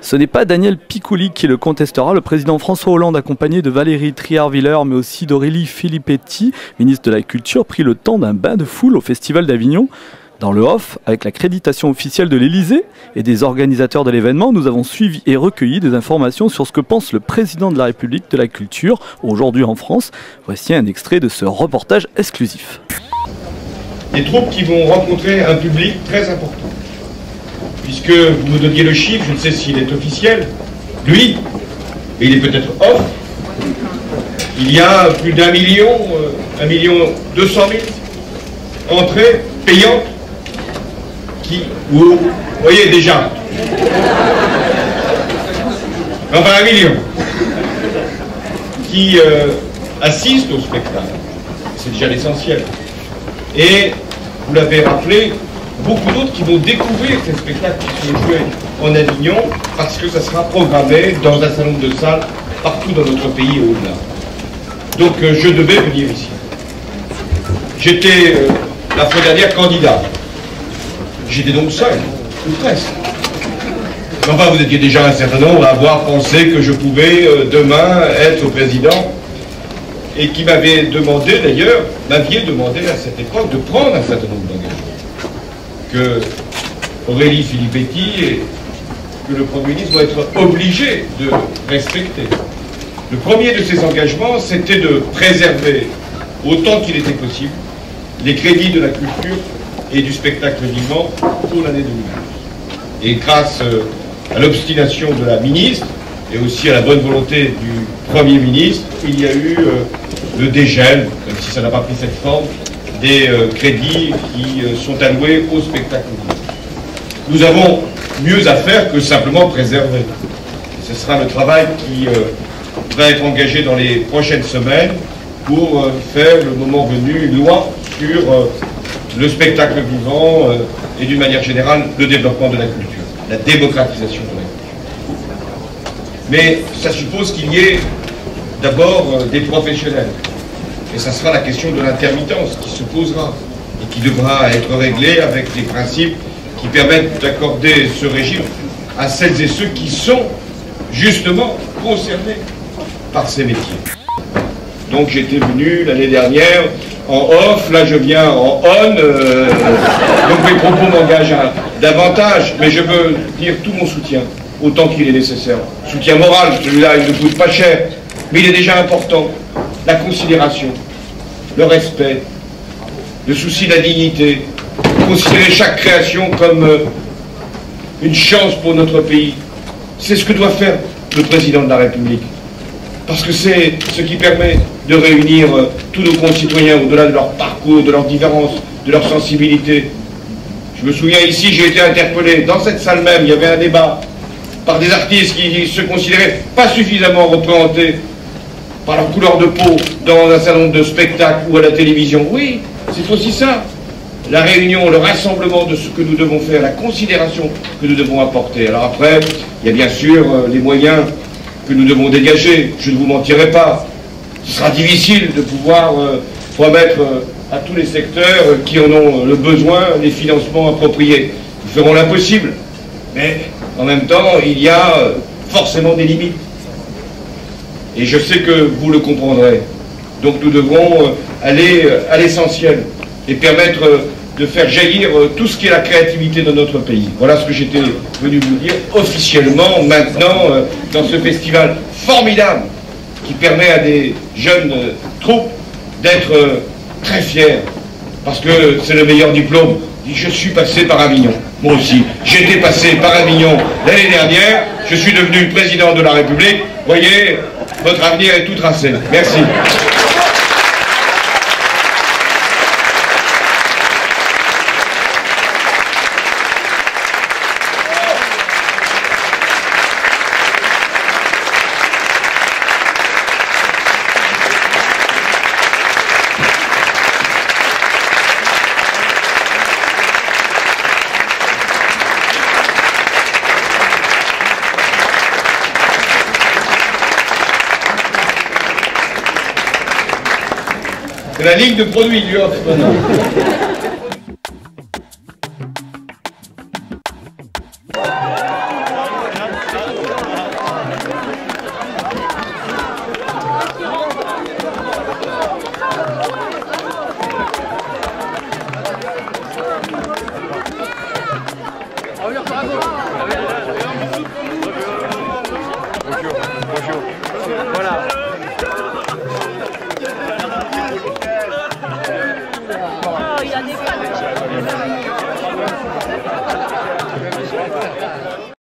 Ce n'est pas Daniel Picouli qui le contestera. Le président François Hollande, accompagné de Valérie Trierweiler, mais aussi d'Aurélie Filippetti, ministre de la Culture, prit le temps d'un bain de foule au Festival d'Avignon. Dans le off, avec l'accréditation officielle de l'Élysée et des organisateurs de l'événement, nous avons suivi et recueilli des informations sur ce que pense le président de la République de la Culture aujourd'hui en France. Voici un extrait de ce reportage exclusif. Des troupes qui vont rencontrer un public très important. Puisque vous me donniez le chiffre, je ne sais s'il est officiel, lui, et il est peut-être off, il y a plus d'1 million, 1,2 million entrées payantes qui, vous voyez déjà, enfin 1 million, qui assistent au spectacle. C'est déjà l'essentiel. Et, vous l'avez rappelé, beaucoup d'autres qui vont découvrir ces spectacles qui sont joués en Avignon parce que ça sera programmé dans un salon de salle partout dans notre pays et au-delà. Donc je devais venir ici. J'étais la fois dernière candidat. J'étais donc seul, ou presque. Enfin, vous étiez déjà un certain nombre à avoir pensé que je pouvais demain être président et qui m'avait demandé d'ailleurs, m'aviez demandé à cette époque de prendre un certain nombre d'engagements. Que Aurélie Filippetti et que le Premier ministre vont être obligés de respecter. Le premier de ces engagements, c'était de préserver, autant qu'il était possible, les crédits de la culture et du spectacle vivant pour l'année 2012. Et grâce à l'obstination de la ministre et aussi à la bonne volonté du Premier ministre, il y a eu le dégel, même si ça n'a pas pris cette forme, des crédits qui sont alloués au spectacle vivant. Nous avons mieux à faire que simplement préserver. Et ce sera le travail qui va être engagé dans les prochaines semaines pour faire, le moment venu, une loi sur le spectacle vivant et d'une manière générale le développement de la culture, la démocratisation de la culture. Mais ça suppose qu'il y ait d'abord des professionnels. Et ça sera la question de l'intermittence qui se posera et qui devra être réglée avec des principes qui permettent d'accorder ce régime à celles et ceux qui sont justement concernés par ces métiers. Donc j'étais venu l'année dernière en off, là je viens en on, donc mes propos m'engagent davantage, mais je veux dire tout mon soutien, autant qu'il est nécessaire. Soutien moral, celui-là il ne coûte pas cher, mais il est déjà important. La considération, le respect, le souci de la dignité, considérer chaque création comme une chance pour notre pays. C'est ce que doit faire le président de la République. Parce que c'est ce qui permet de réunir tous nos concitoyens au-delà de leur parcours, de leurs différences, de leur sensibilité. Je me souviens ici, j'ai été interpellé, dans cette salle même, il y avait un débat par des artistes qui se considéraient pas suffisamment représentés par leur couleur de peau dans un salon de spectacle ou à la télévision. Oui, c'est aussi ça. La réunion, le rassemblement de ce que nous devons faire, la considération que nous devons apporter. Alors après, il y a bien sûr les moyens que nous devons dégager. Je ne vous mentirai pas. Ce sera difficile de pouvoir promettre à tous les secteurs qui en ont le besoin les financements appropriés. Nous ferons l'impossible. Mais en même temps, il y a forcément des limites. Et je sais que vous le comprendrez. Donc nous devrons aller à l'essentiel et permettre de faire jaillir tout ce qui est la créativité de notre pays. Voilà ce que j'étais venu vous dire officiellement, maintenant, dans ce festival formidable qui permet à des jeunes troupes d'être très fiers, parce que c'est le meilleur diplôme. Je suis passé par Avignon. Moi aussi, j'étais passé par Avignon l'année dernière, je suis devenu président de la République. Voyez, votre avenir est tout tracé. Merci. C'est la ligne de produits du off maintenant. il a des fans.